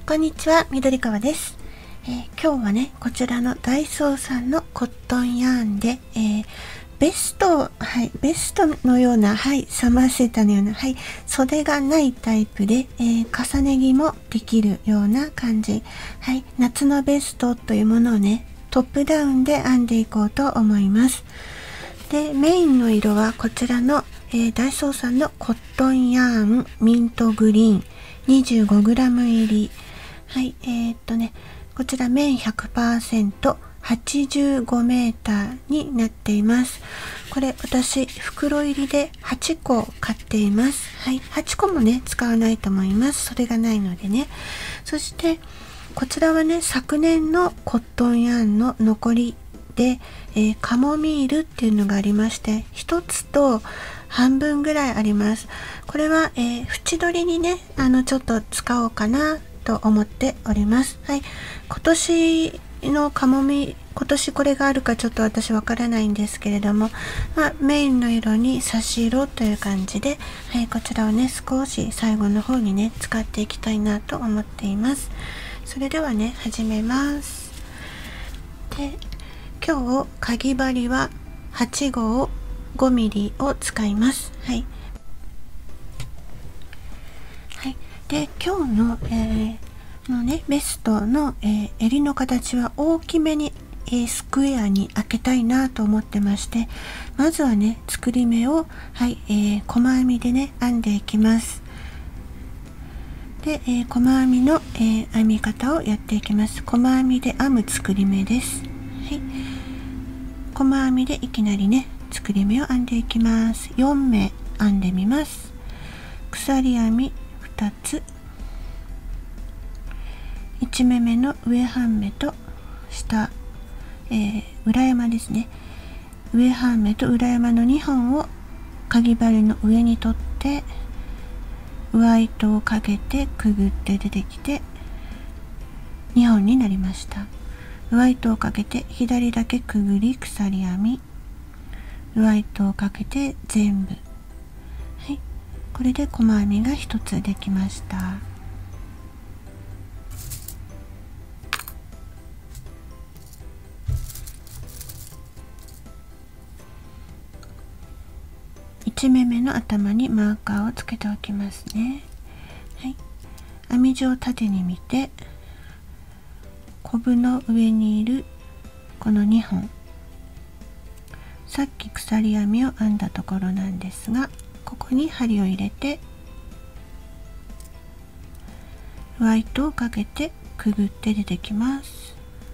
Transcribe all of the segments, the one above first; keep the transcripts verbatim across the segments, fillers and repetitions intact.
こんにちは、緑川です。えー、今日はね、こちらのダイソーさんのコットンヤーンで、えー、ベスト、はい、ベストのような、はい、サマーセーターのような、はい、袖がないタイプで、えー、重ね着もできるような感じ、はい、夏のベストというものをね、トップダウンで編んでいこうと思います。で、メインの色はこちらの、えー、ダイソーさんのコットンヤーンミントグリーン にじゅうごグラム 入り。はい、えー、っとね、こちら綿 ひゃくパーセント、はちじゅうごメーターになっています。これ私、袋入りではちこ買っています。はい、はちこもね、使わないと思います。それがないのでね。そして、こちらはね、昨年のコットンヤーンの残りで、えー、カモミールっていうのがありまして、一つと半分ぐらいあります。これは、えー、縁取りにね、あの、ちょっと使おうかなと思っております。はい。今年のカモミ、今年これがあるかちょっと私わからないんですけれども、まあ、メインの色に差し色という感じで、はい、こちらをね、少し最後の方にね、使っていきたいなと思っています。それではね、始めます。で、今日、かぎ針ははち号ごミリを使います。はい。はい。で、今日の、えー、のね、ベストの、えー、襟の形は大きめに、えー、スクエアに開けたいなと思ってまして、まずはね、作り目を、はい、えー、細編みでね、編んでいきます。で、えー、細編みの、えー、編み方をやっていきます。細編みで編む作り目です。はい。細編みでいきなりね、作り目を編んでいきます。よんめい編んでみます。鎖編みふたつ、いちめめの上半目と下、えー、裏山ですね。上半目と裏山のにほんをかぎ針の上に取って、上糸をかけてくぐって出てきてにほんになりました。上糸をかけて左だけくぐり鎖編み、上糸をかけて全部、はい、これで細編みがひとつできました。いちめめの頭にマーカーをつけておきますね。はい、編み地を縦に見て、コブの上にいるこのにほん、さっき鎖編みを編んだところなんですが、ここに針を入れて上糸をかけてくぐって出てきます。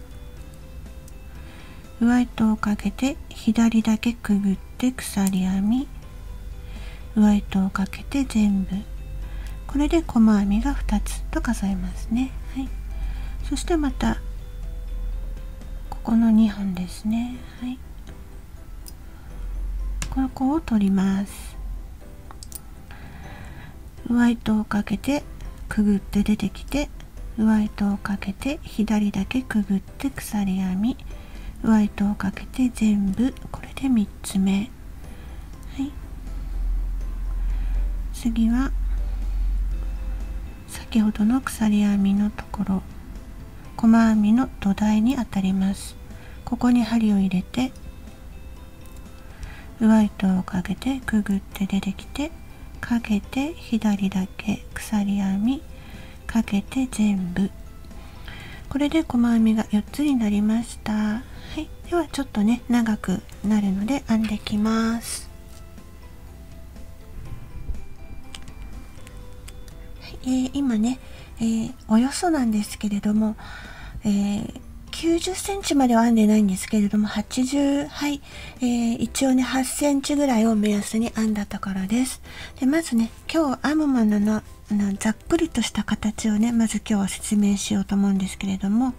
上糸をかけて左だけくぐって鎖編み、上糸をかけて全部、これで細編みがふたつと数えますね。はい、そしてまたここのにほんですね。はい、ここを取ります。上糸をかけてくぐって出てきて、上糸をかけて左だけくぐって鎖編み、上糸をかけて全部、これでみっつめ。はい、次は先ほどの鎖編みのところ、細編みの土台に当たります。ここに針を入れて上糸をかけてくぐって出てきて、かけて左だけ鎖編み、かけて全部、これで細編みがよっつになりました。はい、ではちょっとね、長くなるので編んできます。はい、えー、今ね、えー、およそなんですけれども、えーきゅうじゅっセンチまでは編んでないんですけれども、はちじゅう、はい、えー、一応ね、はちセンチぐらいを目安に編んだところです。で、まずね、今日編むものの、あの、ざっくりとした形をね、まず今日は説明しようと思うんですけれども、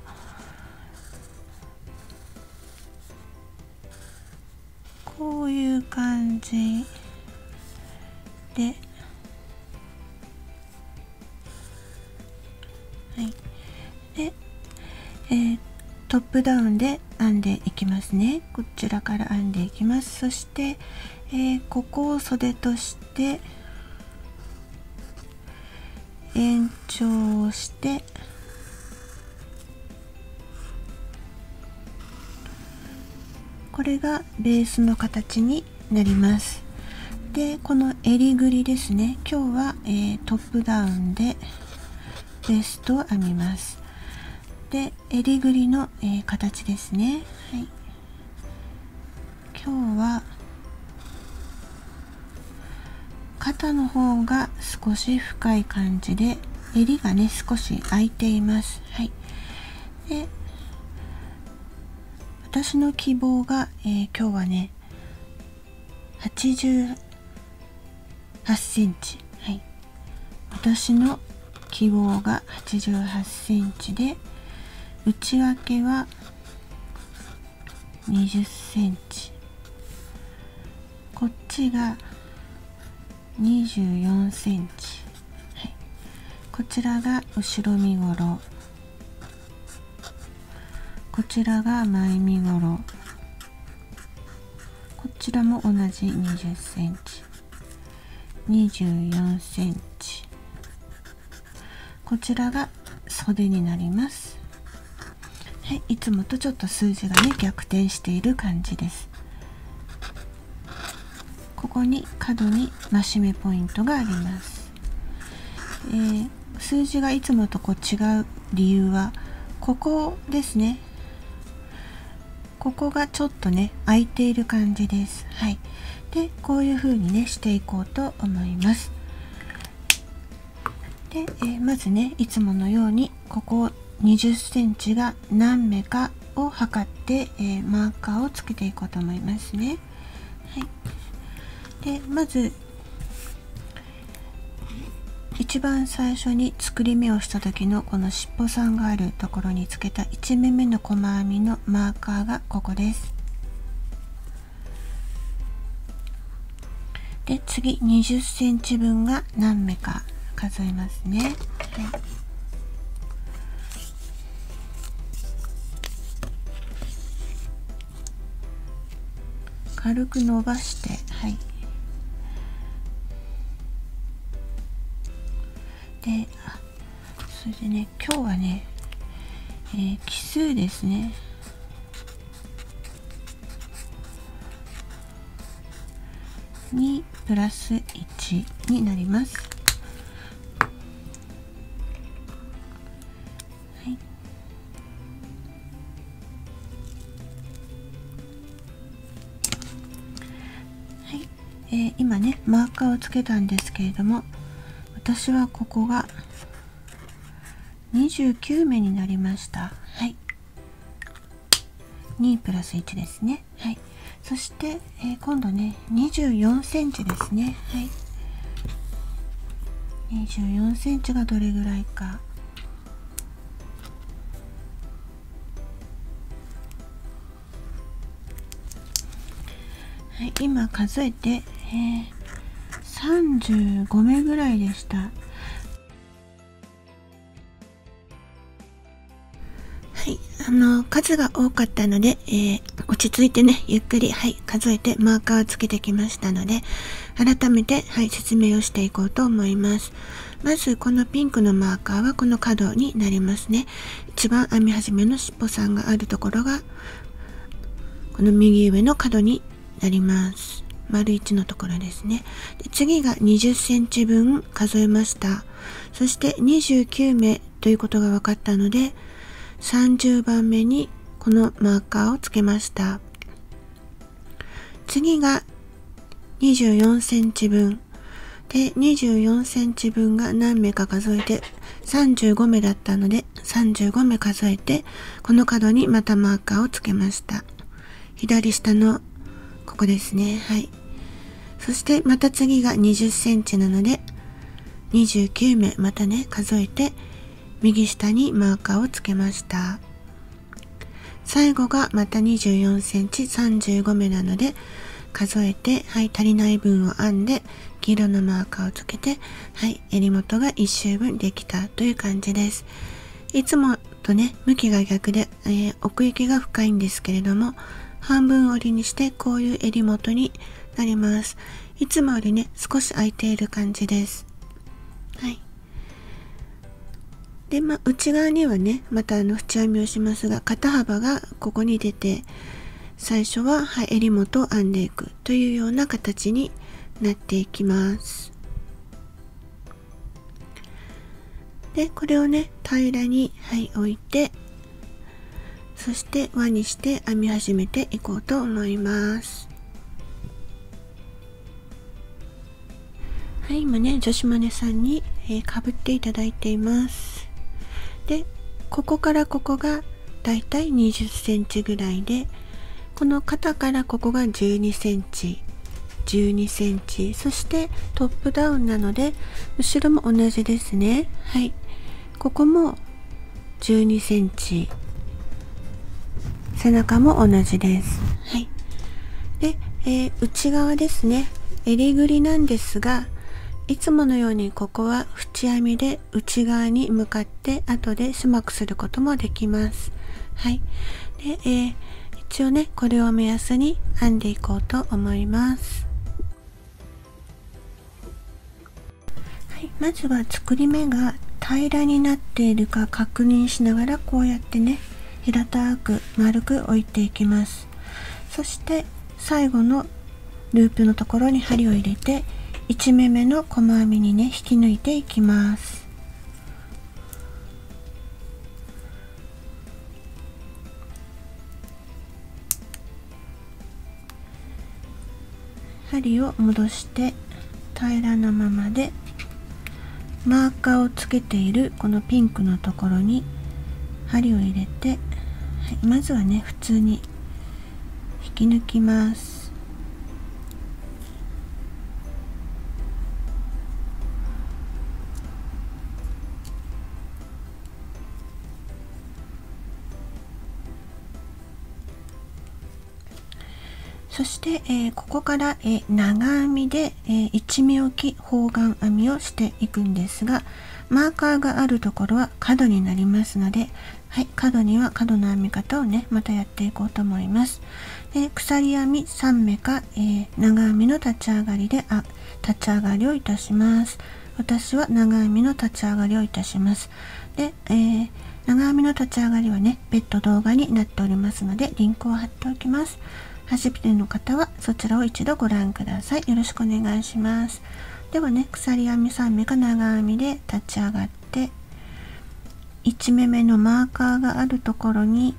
こういう感じで、はい。で、えートップダウンで編んでいきますね。こちらから編んでいきます。そして、えー、ここを袖として延長してこれがベースの形になります。でこの襟ぐりですね、今日は、えー、トップダウンでベストを編みます。で襟ぐりの、えー、形ですね、はい、今日は肩の方が少し深い感じで襟がね少し開いています。はい、で私の希望が、えー、今日はねはちじゅうはちセンチ、はい、私の希望がはちじゅうはちセンチで、内訳はにじゅっセンチ、こっちがにじゅうよんセンチ、はい、こちらが後ろ身ごろ、こちらが前身ごろ、こちらも同じにじゅっセンチ、にじゅうよんセンチ、こちらが袖になります。はい、いつもとちょっと数字がね逆転している感じです。ここに角に増し目ポイントがあります。えー、数字がいつもとこう違う理由はここですね。ここがちょっとね空いている感じです。はい、でこういう風にねしていこうと思います。で、えー、まずねいつものようにここにじゅっセンチが何目かを測って、えー、マーカーをつけていこうと思いますね。はい、でまず一番最初に作り目をした時のこの尻尾さんがあるところにつけたいち目目の細編みのマーカーがここです。で次にじゅっセンチ分が何目か数えますね。はい、軽く伸ばして、はい、であそれでね今日はね、えー、奇数ですね。にプラスいちになります。はい、はい、えー、今ねマーカーをつけたんですけれども、私はここがにじゅうきゅう目になりました。はい、にプラスいちですね。はい、そして、えー、今度ねにじゅうよんセンチですね。はい、にじゅうよんセンチがどれぐらいか。はい、今数えて、えー、さんじゅうご目ぐらいでした。はい、あの数が多かったので、えー、落ち着いてねゆっくり、はい、数えてマーカーをつけてきましたので、改めて、はい、説明をしていこうと思います。まずこのピンクのマーカーはこの角になりますね。一番編み始めの尻尾さんがあるところがこの右上の角になります。丸いちのところですね。で次がにじゅっセンチ分数えました。そしてにじゅうきゅう目ということが分かったので、さんじゅうばんめにこのマーカーをつけました。次がにじゅうよんセンチ分で、にじゅうよんセンチ分が何目か数えてさんじゅうご目だったので、さんじゅうご目数えてこの角にまたマーカーをつけました。左下のここですね。はい、そしてまた次がにじゅっセンチなのでにじゅうきゅう目またね数えて右下にマーカーをつけました。最後がまたにじゅうよんセンチ、さんじゅうご目なので数えて、はい、足りない分を編んで黄色のマーカーをつけて、はい、襟元がいち周分できたという感じです。いつもとね向きが逆で、えー、奥行きが深いんですけれども、半分折りにしてこういう襟元になります。いつもよりね少し空いている感じです。はい、で、まあ、内側にはねまたあの縁編みをしますが、肩幅がここに出て、 最初は、はい、襟元を編んでいくというような形になっていきます。でこれをね平らに、はい、置いて、そして輪にして編み始めていこうと思います。はい、今ね女子マネさんに、えー、かぶっていただいています。でここからここがだいたいにじゅっセンチぐらいで、この肩からここがじゅうにセンチ、じゅうにセンチ、そしてトップダウンなので後ろも同じですね。はい、ここもじゅうにセンチ、背中も同じです。はい、で、えー、内側ですね、襟ぐりなんですが、いつものようにここは縁編みで内側に向かって後で始末することもできます。はい、で、えー、一応ねこれを目安に編んでいこうと思います。はい、まずは作り目が平らになっているか確認しながら、こうやってね平たく丸く置いていきます。そして最後のループのところに針を入れていち目目の細編みにね引き抜いていきます。針を戻して平らなままで、マーカーをつけているこのピンクのところに針を入れて、はい、まずはね普通に引き抜きます。そして、えー、ここから、えー、長編みで、えー、いち目置き方眼編みをしていくんですが、マーカーがあるところは角になりますので、はい、角には角の編み方をねまたやっていこうと思います。で鎖編みさん目か、えー、長編みの立ち上がりであ立ち上がりをいたします。私は長編みの立ち上がりをいたします。で、えー、長編みの立ち上がりはね別途動画になっておりますのでリンクを貼っておきます。初めての方はそちらを一度ご覧ください。よろしくお願いします。ではね鎖編みさん目か長編みで立ち上がって、いち目目のマーカーがあるところに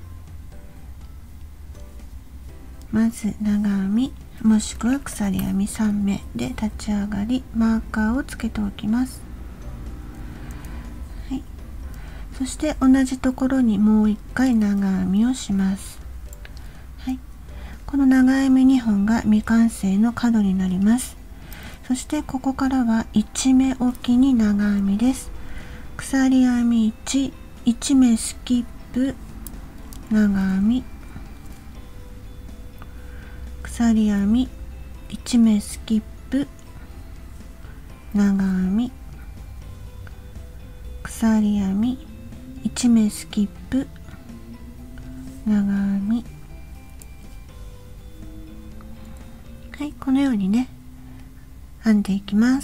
まず長編みもしくは鎖編みさん目で立ち上がり、マーカーをつけておきます。はい、そして同じところにもう一回長編みをします。この長編みにほんが未完成の角になります。そしてここからはいち目置きに長編みです。鎖編みいち、いち目スキップ、長編み、鎖編みいち目スキップ、長編み、鎖編みいち目スキップ、長編み、はい、このようにね編んでいきます。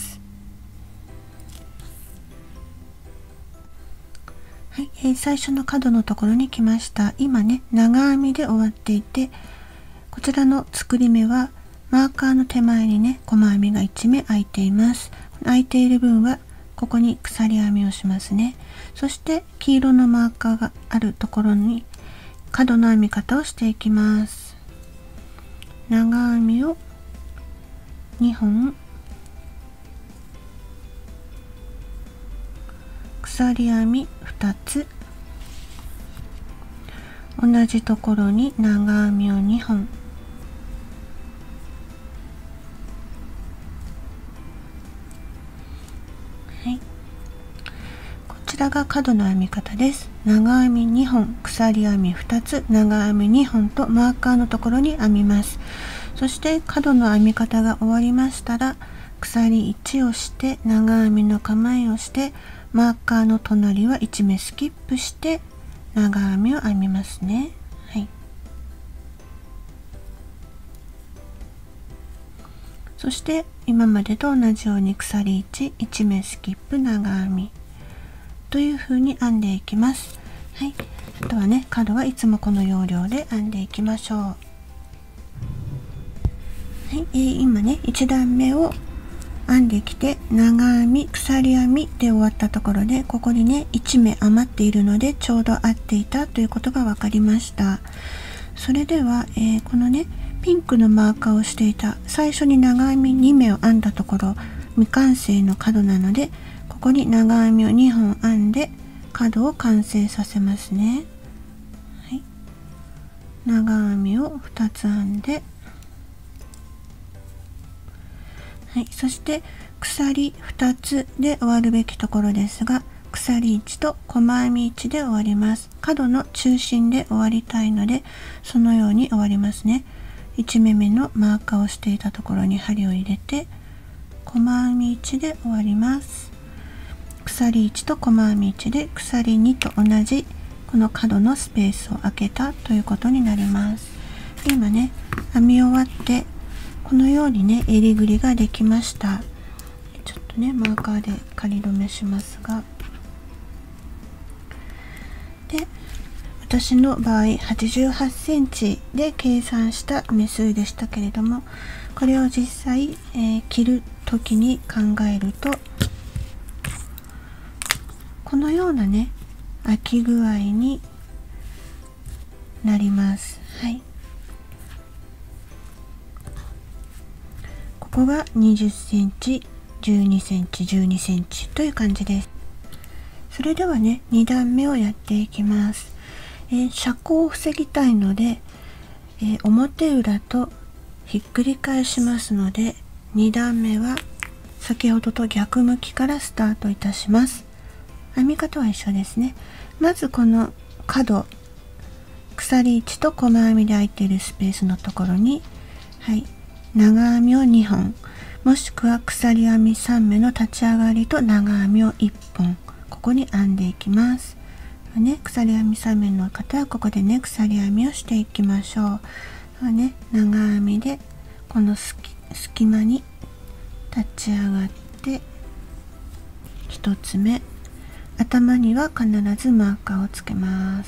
はい、えー、最初の角のところに来ました。今ね長編みで終わっていて、こちらの作り目はマーカーの手前にね細編みがいち目開いています。開いている分はここに鎖編みをしますね。そして黄色のマーカーがあるところに角の編み方をしていきます。長編みをにほん、鎖編みふたつ、同じところに長編みをにほん、はい、こちらが角の編み方です。長編みにほん、鎖編みふたつ、長編みにほんとマーカーのところに編みます。そして角の編み方が終わりましたら、鎖いちをして長編みの構えをして、マーカーの隣はいち目スキップして長編みを編みますね。はい、そして今までと同じように鎖いち、いち目スキップ、長編みという風に編んでいきます。はい、あとはね角はいつもこの要領で編んでいきましょう。 い、えー、今ねいち段目を編んできて、長編み鎖編みで終わったところで、ここにねいち目余っているのでちょうど合っていたということが分かりました。それでは、えー、このねピンクのマーカーをしていた最初に長編みに目を編んだところ、未完成の角なので、ここに長編みをにほん編んで角を完成させますね。はい、長編みをふたつ編んで、はい、そして鎖ふたつで終わるべきところですが、鎖いちと細編みいちで終わります。角の中心で終わりたいので、そのように終わりますね。いち目目のマーカーをしていたところに針を入れて、細編みいちで終わります。鎖いちと細編みいちで鎖にと同じこの角のスペースを空けたということになります。今ね編み終わってこのようにね襟ぐりができました。ちょっとねマーカーで仮止めしますが、で私の場合はちじゅうはちセンチで計算した目数でしたけれども、これを実際、えー、切る時に考えると、このようなね開き具合になります。はい、ここがにじゅっセンチ、じゅうにセンチ、じゅうにセンチという感じです。それではねに段目をやっていきます。えー、遮光を防ぎたいので、えー、表裏とひっくり返しますので、に段目は先ほどと逆向きからスタートいたします。編み方は一緒ですね。まずこの角、鎖いちと細編みで空いているスペースのところに、はい、長編みをにほん、もしくは鎖編みさん目の立ち上がりと長編みをいっぽん、ここに編んでいきます。ね、鎖編みさん目の方はここでね鎖編みをしていきましょう。ね、長編みでこの隙間に立ち上がってひとつめ、頭には必ずマーカーをつけます。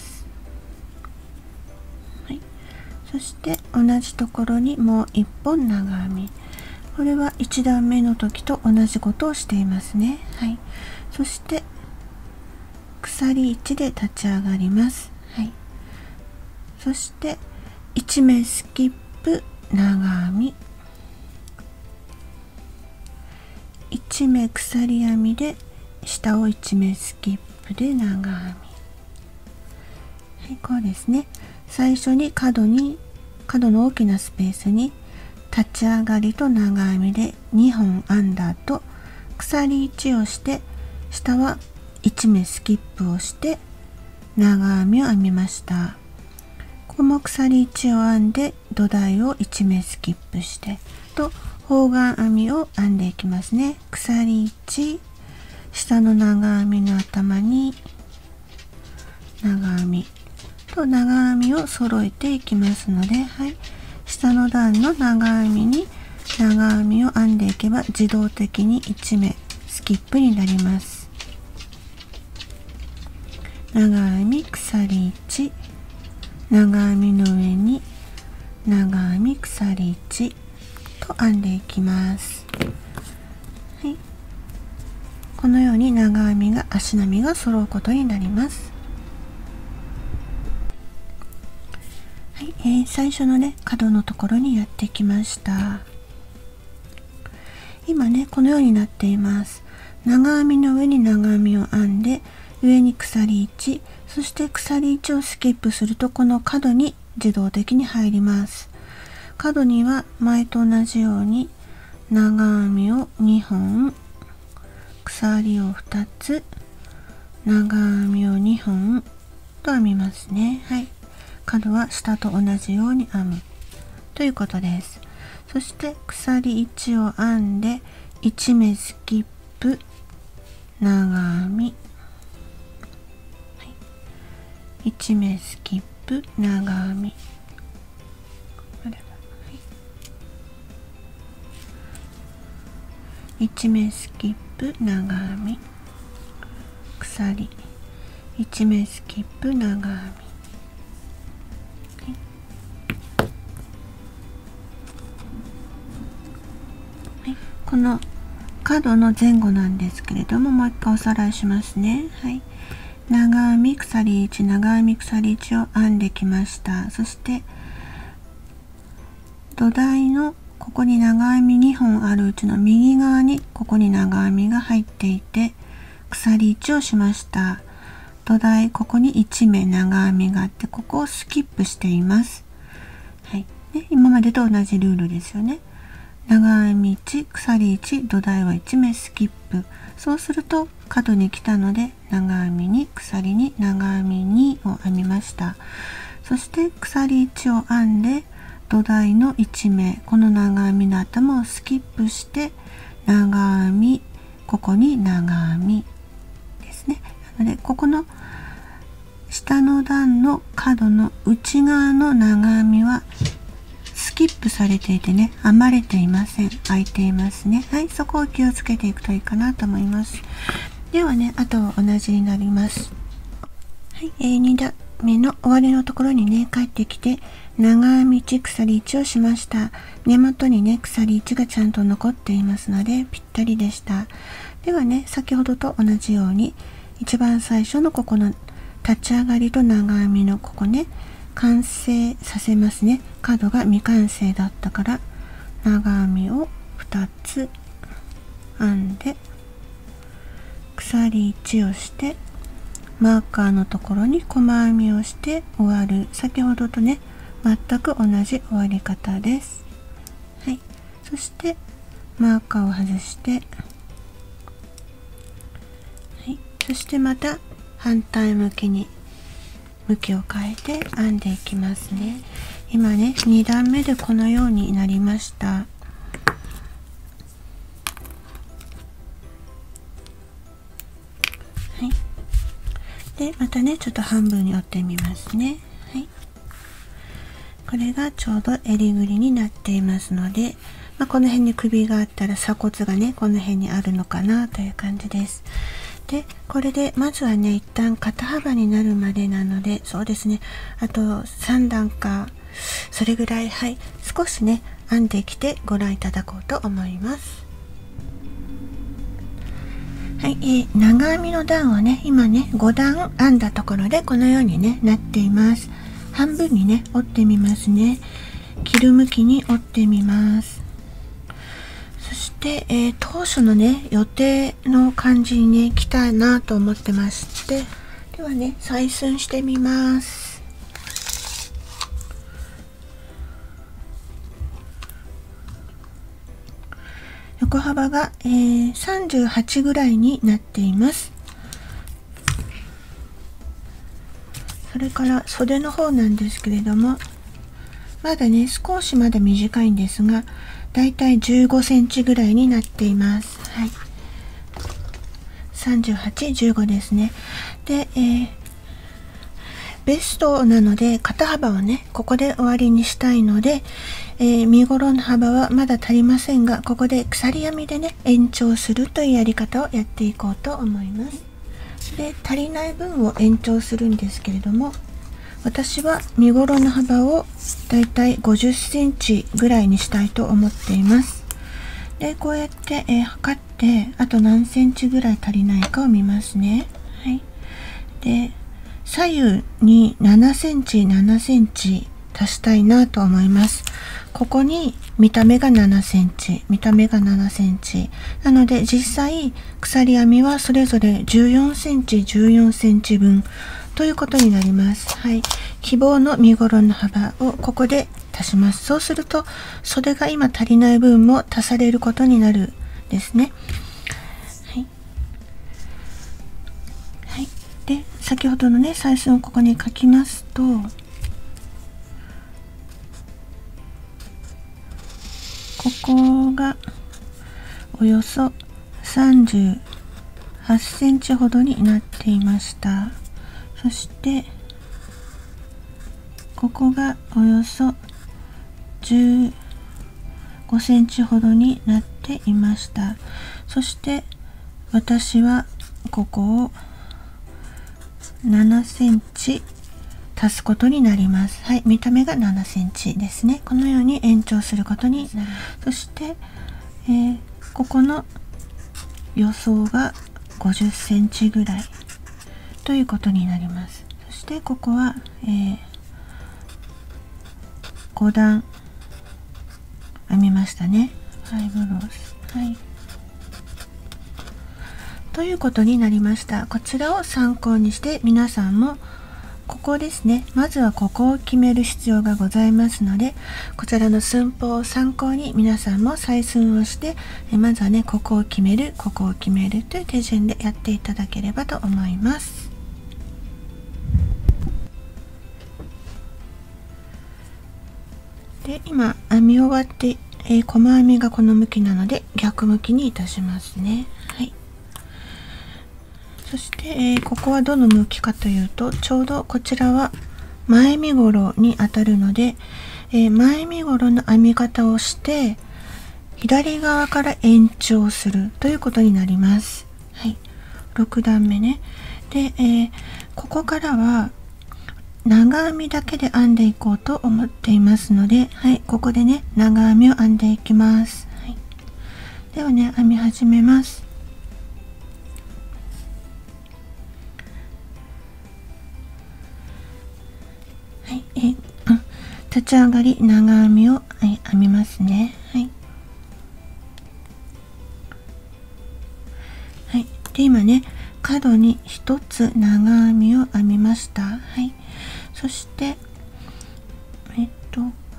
はい、そして同じところにもういっぽん長編み、これはいち段目の時と同じことをしていますね。はい、そして鎖いちで立ち上がります。はい、そしていち目スキップ長編み、いち目鎖編みで下をいち目スキップで長編み、はい、こうですね。最初に角に角の大きなスペースに立ち上がりと長編みでにほん編んだ後、鎖いちをして下はいち目スキップをして長編みを編みました。ここも鎖いちを編んで土台をいち目スキップしてと方眼編みを編んでいきますね。鎖いち、下の長編みの頭に長編みと長編みを揃えていきますので、はい、下の段の長編みに長編みを編んでいけば自動的にいち目スキップになります。長編み鎖いち、長編みの上に長編み鎖いちと編んでいきます。はい、このように長編みが足並みが揃うことになります。はい、えー、最初のね角のところにやってきました。今ねこのようになっています。長編みの上に長編みを編んで、上に鎖いち、そして鎖いちをスキップするとこの角に自動的に入ります。角には前と同じように長編みをにほん、鎖をふたつ、長編みをにほんと編みますね。はい、角は下と同じように編むということです。そして鎖いちを編んでいち目スキップ長編み、いち目スキップ長編み、いち目スキップ長編み、鎖いち目スキップ長編み、はい、 この角の前後なんですけれども、もう一回おさらいしますね。はい、長編み鎖いち、長編み鎖いちを編んできました。そして土台のここに長編みにほんあるうちの右側にここに長編みが入っていて、鎖いちをしました。土台ここにいちめ長編みがあって、ここをスキップしています。はい、で今までと同じルールですよね。長編みいち、鎖いち、土台はいちめスキップ。そうすると角に来たので、長編みに鎖に長編みにを編みました。そして鎖いちを編んで、土台のいちめ、この長編みの頭をスキップして長編み、ここに長編みですね。なのでここの下の段の角の内側の長編みはスキップされていてね、編まれていません。開いていますね。はい、そこを気をつけていくといいかなと思います。ではね、あとは同じになります。はい、えー、に段目の終わりのところにね、帰ってきて長編みいち、鎖いちをしました。根元にね、鎖いちがちゃんと残っていますのでぴったりでした。ではね、先ほどと同じように一番最初のここの立ち上がりと長編みのここね、完成させますね。角が未完成だったから長編みをふたつ編んで鎖いちをしてマーカーのところに細編みをして終わる。先ほどとね、全く同じ終わり方です。はい、そしてマーカーを外して、はい、そしてまた反対向きに向きを変えて編んでいきますね。今ね、に段目でこのようになりました。はい、でまたね、ちょっと半分に折ってみますね。はい、これがちょうど襟ぐりになっていますので、まあ、この辺に首があったら鎖骨がね、この辺にあるのかなという感じです。でこれでまずはね、一旦肩幅になるまでなので、そうですね、あとさん段かそれぐらい、はい、少しね編んできてご覧いただこうと思います。はい、えー、長編みの段をね、今ねご段編んだところでこのようにねなっています。半分にね折ってみますね。切る向きに折ってみます。そして、えー、当初のね予定の感じにね来たなと思ってまして、ではね採寸してみます。横幅が、えー、さんじゅうはちぐらいになっています。それから袖の方なんですけれども、まだね少しまだ短いんですが、だいたいじゅうごセンチぐらいになっています。はい、さんじゅうはち、じゅうごですね。で、えー、ベストなので肩幅をねここで終わりにしたいので、えー、身ごろの幅はまだ足りませんが、ここで鎖編みでね延長するというやり方をやっていこうと思います。で足りない分を延長するんですけれども、私は身ごろの幅をだいたいごじゅっセンチぐらいにしたいと思っています。でこうやって、えー、測ってあと何センチぐらい足りないかを見ますね。はい、で左右にななセンチななセンチ足したいなと思います。ここに見た目がななセンチ、見た目がななセンチなので、実際鎖編みはそれぞれじゅうよんセンチじゅうよんセンチ分ということになります。はい、希望の身ごろの幅をここで足します。そうすると袖が今足りない分も足されることになるですね。はい、はい、で先ほどのね採寸をここに書きますと、ここがおよそさんじゅうはちセンチほどになっていました。そしてここがおよそじゅうごセンチほどになっていました。そして私はここをななセンチ足すことになります。はい、見た目がななセンチですね。このように延長することになる。そして、えー、 ここの予想がごじゅっセンチぐらいということになります。そしてここは、えー、ご段編みましたね。ファイブロース、はい、ということになりました。こちらを参考にして皆さんもここですね、まずはここを決める必要がございますので、こちらの寸法を参考に皆さんも採寸をして、まずはね、ここを決める、ここを決めるという手順でやっていただければと思います。で、今編み終わって、えー、細編みがこの向きなので逆向きにいたしますね。はい。そして、えー、ここはどの向きかというと、ちょうどこちらは前身ごろにあたるので、えー、前身ごろの編み方をして左側から延長するということになります。はい、ろく段目ね。で、えー、ここからは長編みだけで編んでいこうと思っていますので、はい、ここでね、長編みを編んでいきます。はい、ではね、編み始めます。はい、えー、立ち上がり長編みを、はい、編みますね。はい、はい、で今ね、角に一つ長編みを編みました。はい、そしてえっと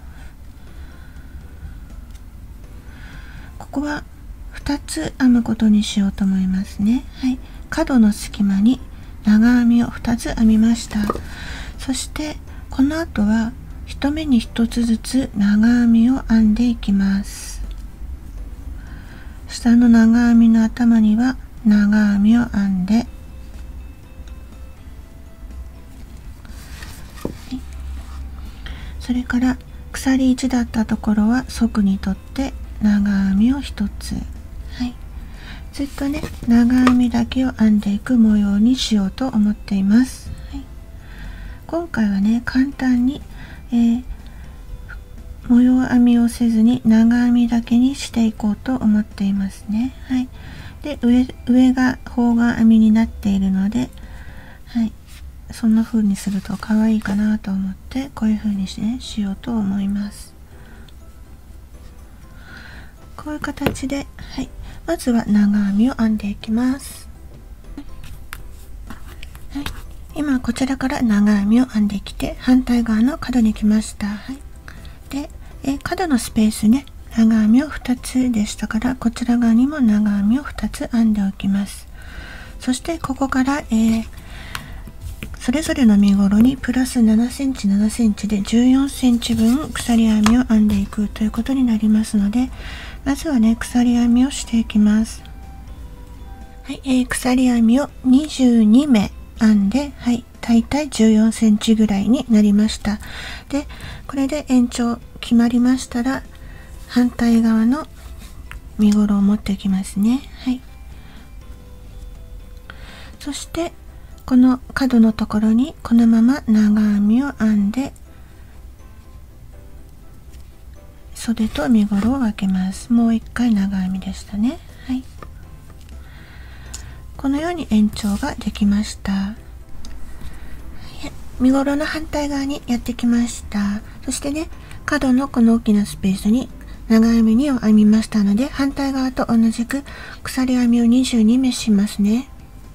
ここはふたつ編むことにしようと思いますね。はい、角の隙間に長編みをふたつ編みました。そしてこの後は一目に一つずつ長編みを編んでいきます。下の長編みの頭には長編みを編んで、はい、それから鎖いちだったところは側に取って長編みをひとつ、はい、ずっとね、長編みだけを編んでいく模様にしようと思っています。はい、今回はね、簡単に、えー、模様編みをせずに長編みだけにしていこうと思っていますね。はい、で 上, 上が方眼編みになっているので、はい、そんな風にすると可愛いかなと思ってこういう風にし、ね、しようと思います。こういう形で、はい、まずは長編みを編んでいきます。はい、今こちらから長編みを編んできて反対側の角に来ました。はい、でえ角のスペースね、長編みをふたつでしたから、こちら側にも長編みをふたつ編んでおきます。そしてここから、えー、それぞれの身ごろにプラスななセンチななセンチでじゅうよんセンチ分鎖編みを編んでいくということになりますので、まずはね、鎖編みをしていきます。はい、えー、鎖編みをにじゅうにめ編んで、はい、だいたいじゅうよんセンチぐらいになりました。で、これで延長決まりましたら、反対側の身ごろを持っていきますね。はい、そしてこの角のところにこのまま長編みを編んで、袖と身ごろを分けます。もう一回長編みでしたね。はい、このように延長ができました。身ごろの反対側にやってきました。そしてね、角のこの大きなスペースに長編みにを編みましたので、反対側と同じく鎖編みをにじゅうにめしますね。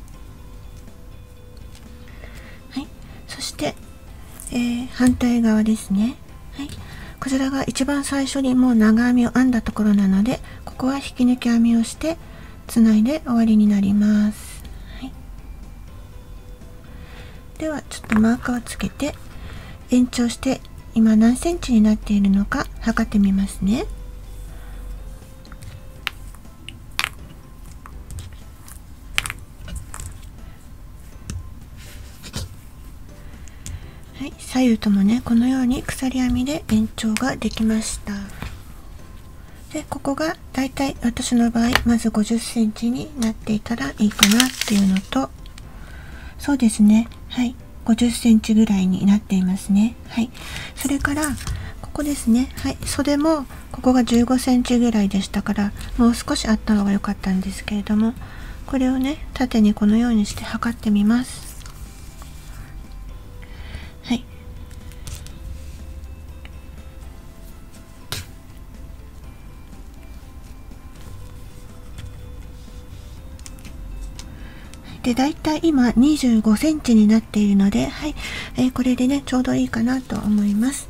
はい、そして、えー、反対側ですね。はい、こちらが一番最初にもう長編みを編んだところなので、ここは引き抜き編みをしてつないで終わりになります。はい、ではちょっとマーカーをつけて延長して今何センチになっているのか測ってみますね。はい、左右ともね、このように鎖編みで延長ができました。で、ここがだいたい私の場合まずごじゅっセンチになっていたらいいかなっていうのと、そうですね、はい、ごじゅっセンチぐらいになっていますね。はい、それからここですね、はい、袖もこここがじゅうごセンチぐらいでしたから、もう少しあった方が良かったんですけれども、これをね縦にこのようにして測ってみます。はい。で、だいたい今にじゅうごセンチになっているので、はい、えー、これでねちょうどいいかなと思います。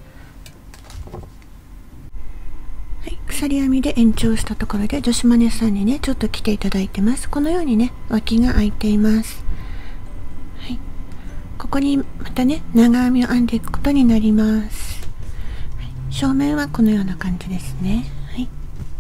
はい、鎖編みで延長したところで女子マネさんにねちょっと来ていただいてます。このようにね脇が開いています。はい、ここにまたね長編みを編んでいくことになります。はい、正面はこのような感じですね。はい。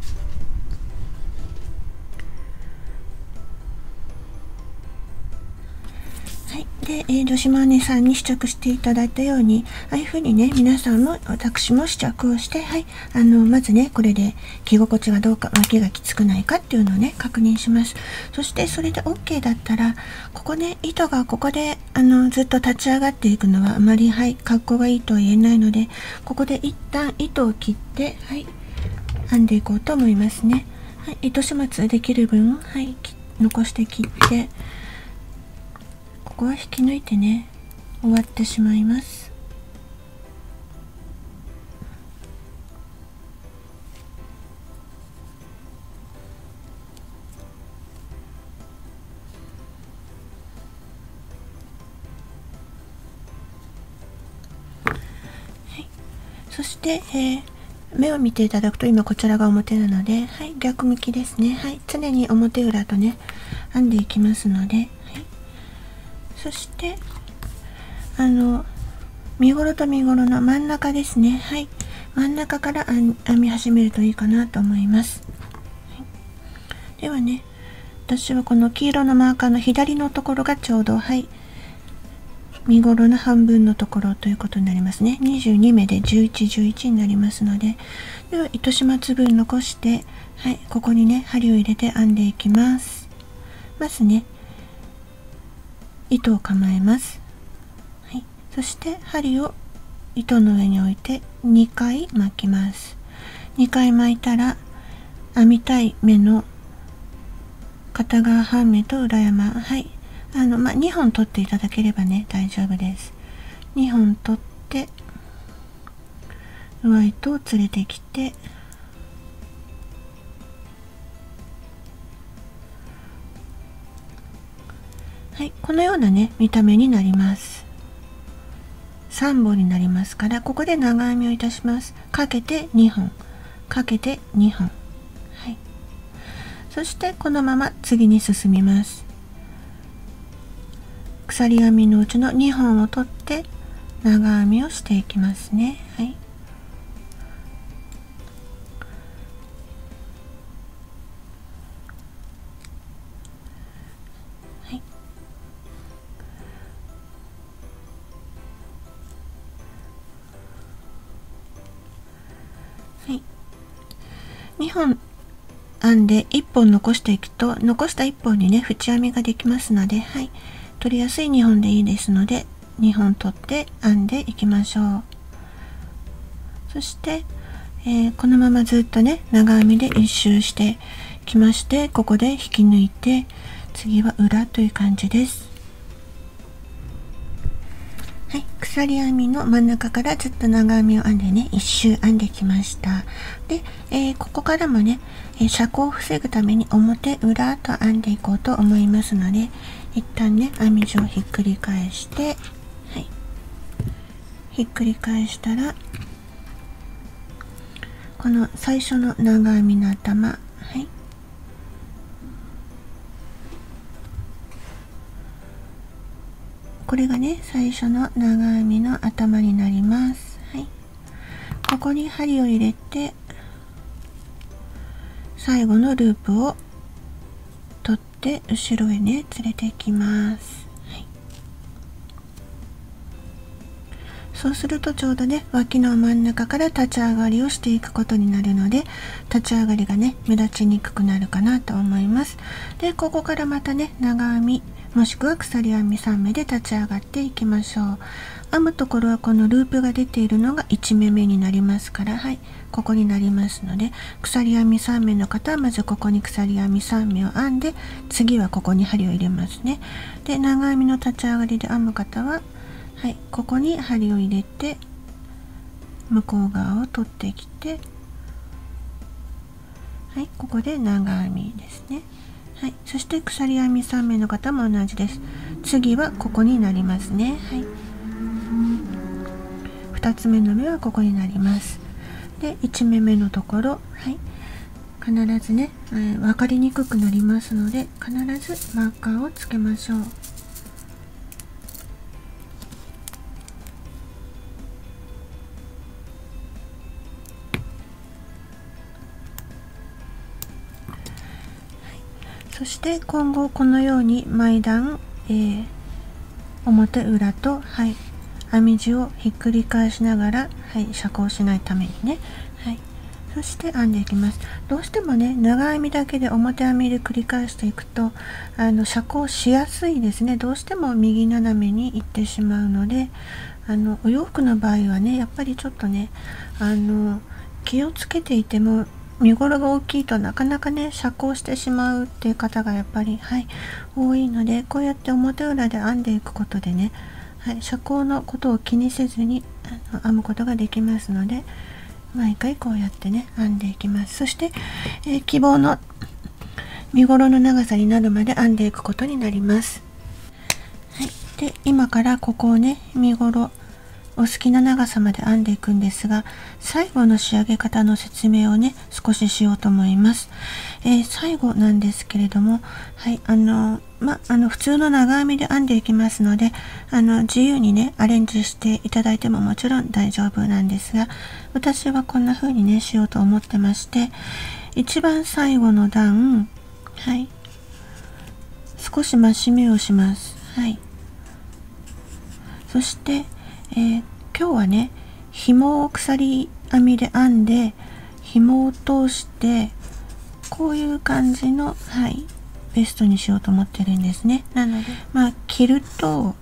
で、えー、女子マネさんに試着していただいたように、ああいう風にね、皆さんも私も試着をして、はい、あの、まずね、これで着心地がどうか、脇がきつくないかっていうのをね、確認します。そして、それで OK だったら、ここね、糸がここで、あの、ずっと立ち上がっていくのはあまり、はい、格好がいいとは言えないので、ここで一旦糸を切って、はい、編んでいこうと思いますね。はい、糸始末できる分、はい、残して切って、ここは引き抜いてね終わってしまいます。はい、そして、えー、目を見ていただくと今こちらが表なので、はい、逆向きですね。はい、常に表裏とね編んでいきますので、はい、そしてあの身ごろと身ごろの真ん中ですね。はい、真ん中から編み始めるといいかなと思います。はい、ではね、私はこの黄色のマーカーの左のところがちょうど、はい、身ごろの半分のところということになりますね。にじゅうに目でじゅういち、じゅういちになりますので、では糸始末分残して、はい、ここにね針を入れて編んでいきます。まずね糸を構えます。はい、そして針を糸の上に置いてにかい巻きます。にかい巻いたら編みたい目の片側半目と裏山、はい、あの、まあ、にほん取っていただければね大丈夫です。にほん取って上糸を連れてきて、はい、このようなね見た目になります。さんぼんになりますから、ここで長編みをいたします。かけてにほん、かけてにほん、はい、そしてこのまま次に進みます。鎖編みのうちのにほんを取って長編みをしていきますね。はい、はい、はい、にほん編んでいっぽん残していくと、残したいっぽんにね縁編みができますので、はい、取りやすいにほんでいいですのでにほん取って編んでいきましょう。そして、えー、このままずっとね長編みで一周してきまして、ここで引き抜いて次は裏という感じです。はい、鎖編みの真ん中からずっと長編みを編んでね一周編んできました。で、えー、ここからもね、えー、遮光を防ぐために表裏と編んでいこうと思いますので、一旦ね編み地をひっくり返して、はい、ひっくり返したらこの最初の長編みの頭、はい、これがね最初の長編みの頭になります。はい、ここに針を入れて最後のループを取って後ろへね連れていきます。はい、そうするとちょうどね脇の真ん中から立ち上がりをしていくことになるので、立ち上がりがね目立ちにくくなるかなと思います。で、ここからまたね長編みもしくは鎖編みさん目で立ち上がっていきましょう。編むところはこのループが出ているのがいち目目になりますから、はい、ここになりますので、鎖編みさん目の方はまずここに鎖編みさん目を編んで、次はここに針を入れますね。で、長編みの立ち上がりで編む方は、はい、ここに針を入れて向こう側を取ってきて、はい、ここで長編みですね。はい、そして鎖編みさん目の方も同じです。次はここになりますね。はい、ふたつめの目はここになります。で、いち目目のところ、はい、必ずね、えー、分かりにくくなりますので、必ずマーカーをつけましょう。そして今後このように毎段、えー、表裏と、はい、編み地をひっくり返しながら、はい、遮光しないためにね、はい、そして編んでいきます。どうしてもね、長編みだけで表編みで繰り返していくとあの遮光しやすいですね。どうしても右斜めにいってしまうので、あのお洋服の場合はね、やっぱりちょっとね、あの気をつけていても身ごろが大きいとなかなかね遮光してしまうっていう方がやっぱり、はい、多いので、こうやって表裏で編んでいくことでね、はい、遮光のことを気にせずにあの編むことができますので、毎回こうやってね編んでいきます。そして、えー、希望の身ごろの長さになるまで編んでいくことになります。はい、で今からここをね、身ごろお好きな長さまで編んでいくんですが、最後の仕上げ方の説明をね少ししようと思います。えー、最後なんですけれども、はい、あのまあの普通の長編みで編んでいきますので、あの自由にねアレンジしていただいてももちろん大丈夫なんですが、私はこんな風にねしようと思ってまして、一番最後の段、はい、少し増し目をします。はい、そしてえー、今日はね、紐を鎖編みで編んで紐を通してこういう感じの、はい、ベストにしようと思ってるんですね。なのでまあ着ると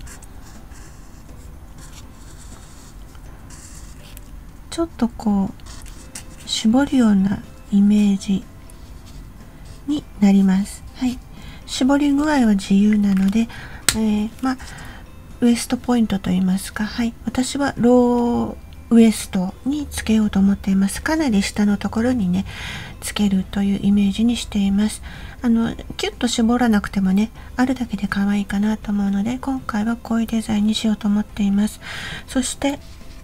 ちょっとこう絞るようなイメージになります。はい、絞り具合は自由なので、えー、まあウエストポイントといいますか、はい、私はローウエストにつけようと思っています。かなり下のところにねつけるというイメージにしています。あのキュッと絞らなくてもね、あるだけで可愛いかなと思うので、今回はこういうデザインにしようと思っています。そして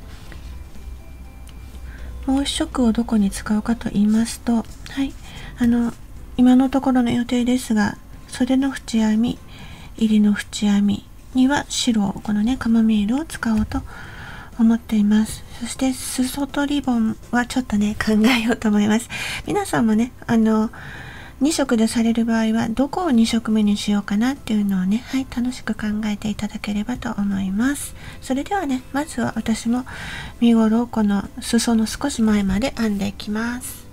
もう一色をどこに使うかと言いますと、はい、あの今のところの予定ですが、袖の縁編み、入りの縁編みには白を、このねカモミールを使おうと思っています。そして裾とリボンはちょっとね考えようと思います。皆さんもね、あのに色でされる場合はどこをに色目にしようかなっていうのをね、はい、楽しく考えていただければと思います。それではね、まずは私も身ごろをこの裾の少し前まで編んでいきます。